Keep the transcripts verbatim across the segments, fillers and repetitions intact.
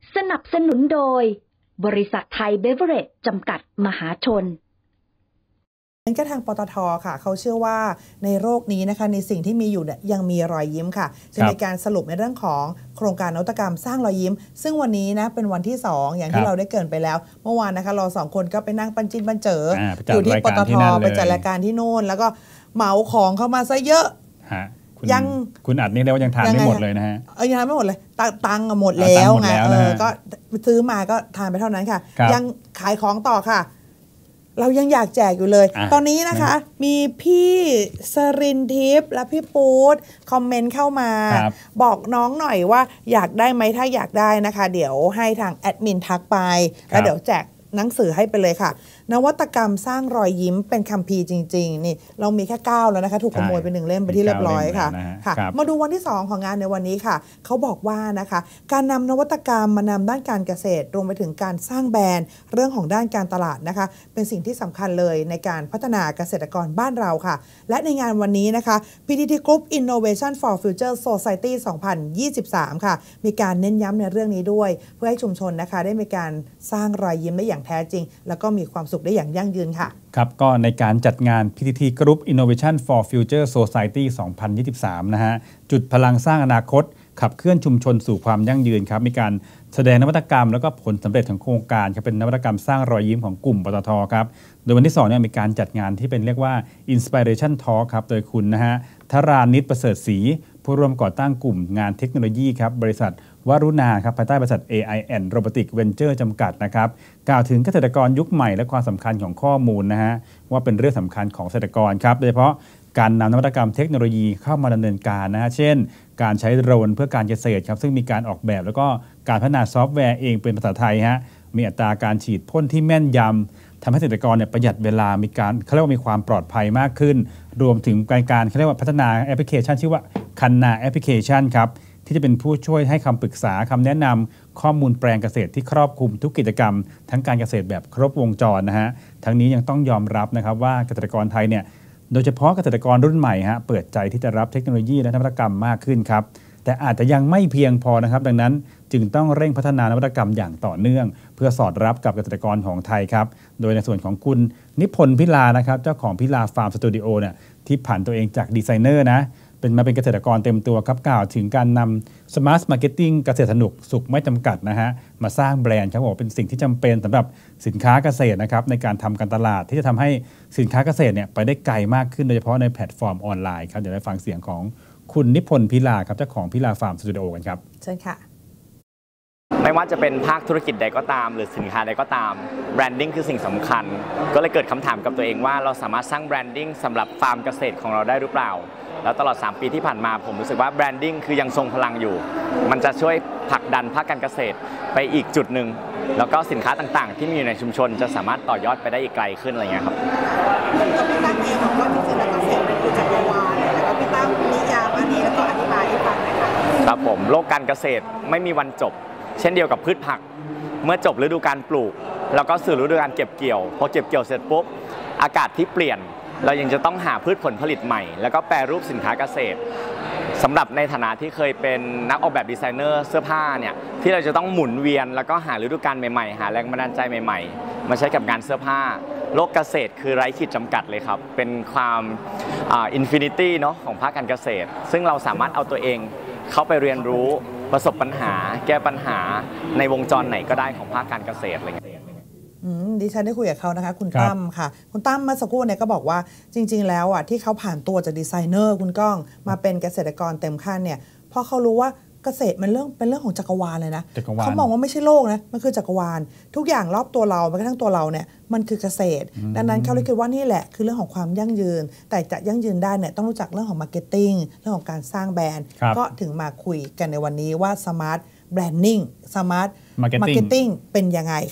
สนับสนุนโดยบริษัทไทยเบเวอเรจจำกัดมหาชนก็ทางปตท.ค่ะเขาเชื่อว่าในโลกนี้นะคะในสิ่งที่มีอยู่เนี่ยยังมีรอยยิ้มค่ะจะมีการสรุปในเรื่องของโครงการนวัตกรรมสร้างรอยยิ้มซึ่งวันนี้นะเป็นวันที่สองอย่างที่เราได้เกริ่นไปแล้วเมื่อวานนะคะเราสองคนก็ไปนั่งปันจินปันเจออยู่ที่ปตท.ไปจัดรายการที่โน่นแล้วก็เหมาของเข้ามาซะเยอะยังคุณอัดนี่เรียกว่ายังทานไม่หมดเลยนะฮะเออยังทานไม่หมดเลยตังค์หมดแล้วไงเออก็ซื้อมาก็ทานไปเท่านั้นค่ะยังขายของต่อค่ะเรายังอยากแจกอยู่เลยตอนนี้นะคะมีพี่สรินทิพย์และพี่ปู๊ดคอมเมนต์เข้ามาบอกน้องหน่อยว่าอยากได้ไหมถ้าอยากได้นะคะเดี๋ยวให้ทางแอดมินทักไปแล้วเดี๋ยวแจกหนังสือให้ไปเลยค่ะนวัตกรรมสร้างรอยยิ้มเป็นคัมภีร์จริงๆนี่เรามีแค่เก้าแล้วนะคะถูกขโมยไปหนึ่งเล่มไปที่เรียบร้อยค่ะค่ะมาดูวันที่สองของงานในวันนี้ค่ะเขาบอกว่านะคะการนำนวัตกรรมมานำด้านการเกษตรรวมไปถึงการสร้างแบรนด์เรื่องของด้านการตลาดนะคะเป็นสิ่งที่สำคัญเลยในการพัฒนาเกษตรกรบ้านเราค่ะและในงานวันนี้นะคะ พี ที ที Group Innovation for Future Society สองพันยี่สิบสามค่ะมีการเน้นย้ำในเรื่องนี้ด้วยเพื่อให้ชุมชนนะคะได้มีการสร้างรอยยิ้มได้อย่างแท้จริงแล้วก็มีความสุขได้อย่างยั่งยืนค่ะครับก็ในการจัดงาน พี ที ที Group Innovation for Future Society สองพันยี่สิบสามนะฮะจุดพลังสร้างอนาคตขับเคลื่อนชุมชนสู่ความยั่งยืนครับมีการแสดงนวัตกรรมแล้วก็ผลสำเร็จของโครงการครับเป็นนวัตกรรมสร้างรอยยิ้มของกลุ่มปตท.ครับโดยวันที่สองเนี่ยมีการจัดงานที่เป็นเรียกว่า Inspiration Talk ครับโดยคุณนะฮะธรานิตประเสริฐศรีผู้ร่วมก่อตั้งกลุ่มงานเทคโนโลยีครับบริษัทวรุณาครับภายใต้บริษัท เอ ไอ แอนด์ Robotic Venture จำกัดนะครับกล่าวถึงเกษตรกรยุคใหม่และความสำคัญของข้อมูลนะฮะว่าเป็นเรื่องสำคัญของเกษตรกรครับโดยเฉพาะการนำนวัตกรรมเทคโนโลยีเข้ามาดำเนินการนะฮะเช่นการใช้โดรนเพื่อการเกษตรครับซึ่งมีการออกแบบแล้วก็การพัฒนาซอฟต์แวร์เองเป็นภาษาไทยฮะมีอัตราการฉีดพ่นที่แม่นยำทำให้เกษตรกรเนี่ยประหยัดเวลามีการเขาเรียกว่ามีความปลอดภัยมากขึ้นรวมถึงการการเขาเรียกว่าพัฒนาแอปพลิเคชันชื่อว่าคันนาแอปพลิเคชันครับที่จะเป็นผู้ช่วยให้คำปรึกษาคำแนะนำข้อมูลแปลงเกษตรที่ครอบคลุมทุกกิจกรรมทั้งการเกษตรแบบครบวงจรนะฮะทั้งนี้ยังต้องยอมรับนะครับว่าเกษตรกรไทยเนี่ยโดยเฉพาะเกษตรกรรุ่นใหม่ฮะเปิดใจที่จะรับเทคโนโลยีและนวัตกรรมมากขึ้นครับแต่อาจจะยังไม่เพียงพอนะครับดังนั้นจึงต้องเร่งพัฒนานวัตกรรมอย่างต่อเนื่องเพื่อสอดรับกับเกษตรกรของไทยครับโดยในส่วนของคุณนิพนธ์พิลานะครับเจ้าของพิลาฟาร์มสตูดิโอเนี่ยที่ผ่านตัวเองจากดีไซเนอร์นะเป็นมาเป็นเกษตรกรเต็มตัวครับกล่าวถึงการนำ Smart Marketing เกษตรสนุกสุขไม่จำกัดนะฮะมาสร้างแบรนด์ครับบอกเป็นสิ่งที่จำเป็นสำหรับสินค้าเกษตรนะครับในการทำการตลาดที่จะทำให้สินค้าเกษตรเนี่ยไปได้ไกลมากขึ้นโดยเฉพาะในแพลตฟอร์มออนไลน์ครับเดี๋ยวได้ฟังเสียงของคุณนิพนธ์พิลาครับเจ้าของพิลาฟาร์มสตูดิโอกันครับเชิญค่ะไม่ว่าจะเป็นภาคธุรกิจใดก็ตามหรือสินค้าใดก็ตามแบรนดิ้งคือสิ่งสำคัญก็เลยเกิดคำถามกับตัวเองว่าเราสามารถสร้างแบรนดิ้งสำหรับฟาร์มเกษตรของเราได้หรือเปล่าแล้วตลอดสามปีที่ผ่านมาผมรู้สึกว่าแบรนดิ้งคือยังทรงพลังอยู่มันจะช่วยผลักดันภาคการเกษตรไปอีกจุดหนึ่งแล้วก็สินค้าต่างๆที่มีอยู่ในชุมชนจะสามารถต่อยอดไปได้อีกไกลขึ้นอะไรเงี้ยครับพี่ตั้มเองบอกว่าจริงๆแล้วเกษตรมันคือจักรวาลแล้วก็พี่ตั้มนิยามอันนี้แล้วก็อธิบายให้ฟังหน่อยค่ะครับผมโลกการเกษตรไม่มีวันจบเช่นเดียวกับพืชผักเมื่อจบฤดูการปลูกแล้วก็สู่ฤดูการเก็บเกี่ยวพอเก็บเกี่ยวเสร็จปุ๊บอากาศที่เปลี่ยนเรายังจะต้องหาพืชผลผลิตใหม่แล้วก็แปรรูปสินค้าเกษตรสำหรับในฐานะที่เคยเป็นนักออกแบบดีไซเนอร์เสื้อผ้าเนี่ยที่เราจะต้องหมุนเวียนแล้วก็หาฤดูกาลใหม่ๆหาแรงบันดาลใจใหม่ๆมาใช้กับงานเสื้อผ้าโลกเกษตรคือไร้ขีดจำกัดเลยครับเป็นความอินฟินิตี้เนาะของภาคการเกษตรซึ่งเราสามารถเอาตัวเองเข้าไปเรียนรู้ประสบปัญหาแก้ปัญหาในวงจรไหนก็ได้ของภาคการเกษตรอะไรเงี้ยดิฉันได้คุยกับเขานะคะคุณตั้มค่ะคุณตั้มเมื่อสักครู่เนี่ยก็บอกว่าจริงๆแล้วอ่ะที่เขาผ่านตัวจากดีไซเนอร์คุณก้องมาเป็นเกษตรกรเต็มขั้นเนี่ยเพราะเขารู้ว่าเกษตรมันเรื่องเป็นเรื่องของจักรวาลเลยนะเขามองว่าไม่ใช่โลกนะมันคือจักรวาลทุกอย่างรอบตัวเราแม้กระทั่งตัวเราเนี่ยมันคือเกษตรดังนั้นเขาเลยคิดว่านี่แหละคือเรื่องของความยั่งยืนแต่จะยั่งยืนได้เนี่ยต้องรู้จักเรื่องของมาร์เก็ตติ้งเรื่องของการสร้างแบรนด์ก็ถึงมาคุยกันในวันนี้ว่า Smart Branding Smart Marketing เป็นยังไงค่ะ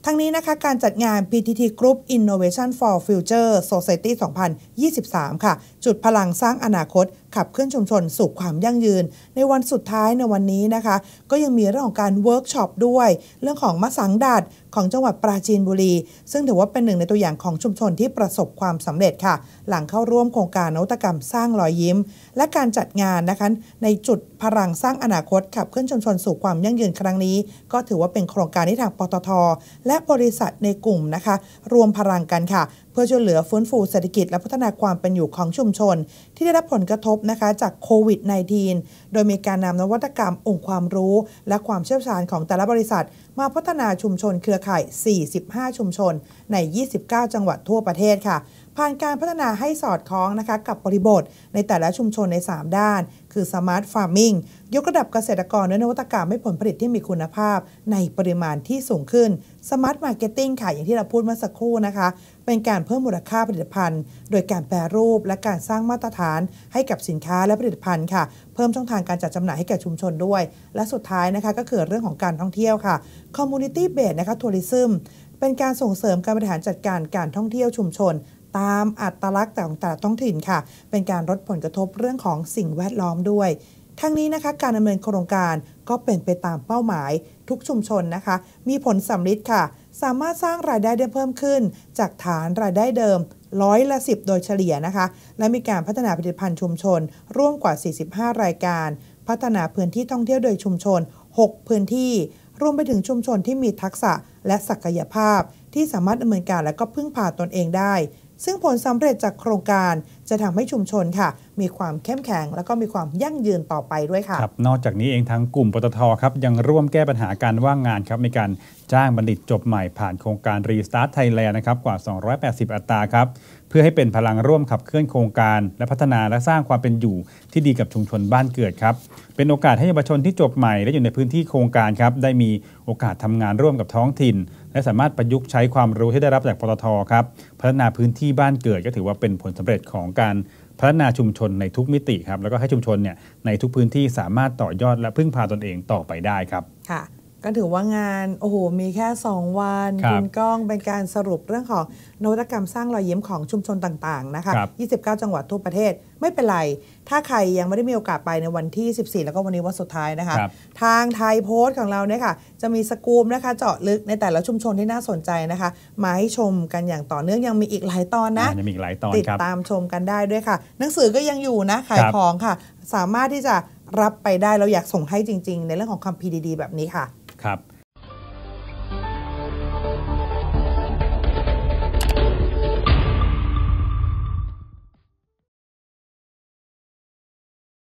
ทั้งนี้นะคะการจัดงาน พี ที ที Group Innovation for Future Society สองพันยี่สิบสาม ค่ะจุดพลังสร้างอนาคตขับเคลื่อนชุมชนสู่ความยั่งยืนในวันสุดท้ายในวันนี้นะคะก็ยังมีเรื่องของการเวิร์กช็อปด้วยเรื่องของมะสังดัดของจังหวัดปราจีนบุรีซึ่งถือว่าเป็นหนึ่งในตัวอย่างของชุมชนที่ประสบความสำเร็จค่ะหลังเข้าร่วมโครงการนวัตกรรมสร้างรอยยิ้มและการจัดงานนะคะในจุดพลังสร้างอนาคตขับเคลื่อนชุมชนสู่ความยั่งยืนครั้งนี้ก็ถือว่าเป็นโครงการที่ทางปตท.และบริษัทในกลุ่มนะคะรวมพลังกันค่ะเพื่อช่วยเหลือฟื้นฟูเศรษฐกิจและพัฒนาความเป็นอยู่ของชุมชนที่ได้รับผลกระทบนะคะจากโควิด สิบเก้า โดยมีการนำนวัตกรรมองค์ความรู้และความเชี่ยวชาญของแต่ละบริษัทมาพัฒนาชุมชนเครือข่าย สี่สิบห้า ชุมชนใน ยี่สิบเก้า จังหวัดทั่วประเทศค่ะผ่านการพัฒนาให้สอดคล้องนะคะกับบริบทในแต่ละชุมชนใน สาม ด้านคือ Smart Farming ยกระดับเกษตรกรด้วยนวัตกรรมให้ผลผลิตที่มีคุณภาพในปริมาณที่สูงขึ้น Smart Marketing ค่ะอย่างที่เราพูดเมื่อสักครู่นะคะเป็นการเพิ่มมูลค่าผลิตภัณฑ์โดยการแปรรูปและการสร้างมาตรฐานให้กับสินค้าและผลิตภัณฑ์ค่ะเพิ่มช่องทางการจัดจำหน่ายให้แก่ชุมชนด้วยและสุดท้ายนะคะก็คือเรื่องของการท่องเที่ยวค่ะ Community Based นะคะ Tourism เป็นการส่งเสริมการบริหารจัดการการท่องเที่ยวชุมชนตามอัตลักษณ์ของแต่ละท้องถิ่นค่ะเป็นการลดผลกระทบเรื่องของสิ่งแวดล้อมด้วยทั้งนี้นะคะการดำเนินโครงการก็เป็นไปตามเป้าหมายทุกชุมชนนะคะมีผลสำลิดค่ะสามารถสร้างรายได้ได้เพิ่มขึ้นจากฐานรายได้เดิมร้อยละสิบโดยเฉลี่ยนะคะและมีการพัฒนาผลิตภัณฑ์ชุมชนร่วมกว่าสี่สิบห้ารายการพัฒนาพื้นที่ท่องเที่ยวโดยชุมชนหกพื้นที่รวมไปถึงชุมชนที่มีทักษะและศักยภาพที่สามารถดำเนินการและก็พึ่งพาตนเองได้ซึ่งผลสำเร็จจากโครงการจะทำให้ชุมชนค่ะมีความเข้มแข็งและก็มีความยั่งยืนต่อไปด้วยค่ะครับนอกจากนี้เองทางกลุ่มปตท.ครับยังร่วมแก้ปัญหาการว่างงานครับในการจ้างบัณฑิตจบใหม่ผ่านโครงการ Restart Thailand นะครับกว่าสองร้อยแปดสิบอัตราครับเพื่อให้เป็นพลังร่วมขับเคลื่อนโครงการและพัฒนาและสร้างความเป็นอยู่ที่ดีกับชุมชนบ้านเกิดครับเป็นโอกาสให้เยาวชนที่จบใหม่และอยู่ในพื้นที่โครงการครับได้มีโอกาสทำงานร่วมกับท้องถิ่นและสามารถประยุกต์ใช้ความรู้ที่ได้รับจากปตท.ครับพัฒนาพื้นที่บ้านเกิดก็ถือว่าเป็นผลสำเร็จของการพัฒนาชุมชนในทุกมิติครับแล้วก็ให้ชุมชนเนี่ยในทุกพื้นที่สามารถต่อยอดและพึ่งพาตนเองต่อไปได้ครับค่ะก็ถือว่างานโอ้โหมีแค่สองวันคุณก้องเป็นการสรุปเรื่องของนวัตกรรมสร้างรอยยิ้มของชุมชนต่างๆนะคะยี่สิบเก้าจังหวัดทั่วประเทศไม่เป็นไรถ้าใครยังไม่ได้มีโอกาสไปในวันที่สิบสี่แล้วก็วันนี้วันสุดท้ายนะคะทางไทยโพสต์ของเราเนี่ยค่ะจะมีสกู๊ปนะคะเจาะลึกในแต่ละชุมชนที่น่าสนใจนะคะมาให้ชมกันอย่างต่อเนื่องยังมีอีกหลายตอนนะยังมีอีกหลายตอนติดตามชมกันได้ด้วยค่ะหนังสือก็ยังอยู่นะขายของค่ะสามารถที่จะรับไปได้เราอยากส่งให้จริงๆในเรื่องของคำพีดีๆแบบนี้ค่ะครับ